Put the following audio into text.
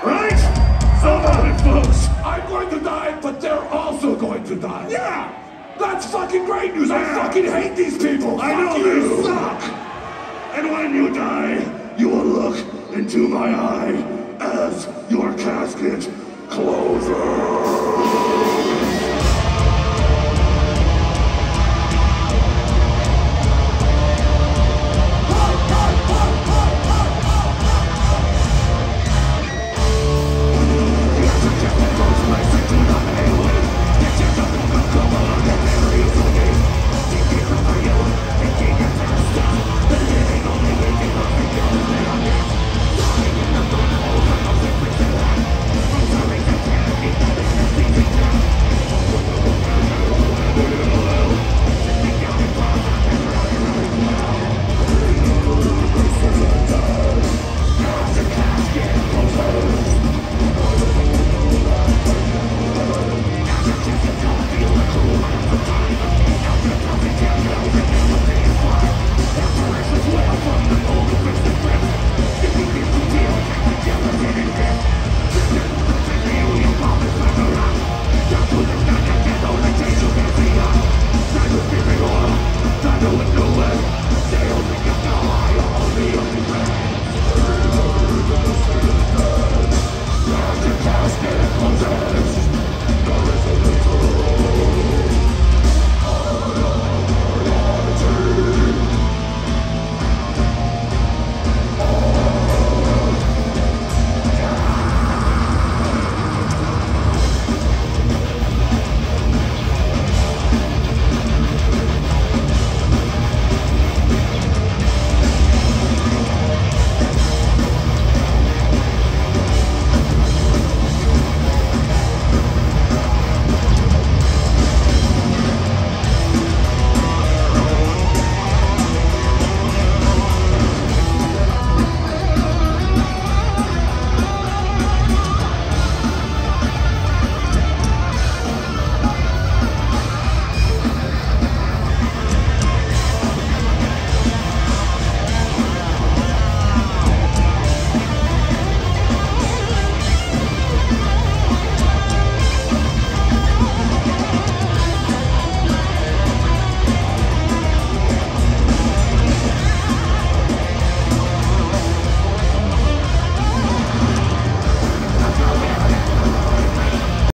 Right? So about it, folks. I'm going to die, but they're also going to die. Yeah! That's fucking great news! I fucking hate these people! I know you they suck! And when you die, you will look into my eye as your casket closes.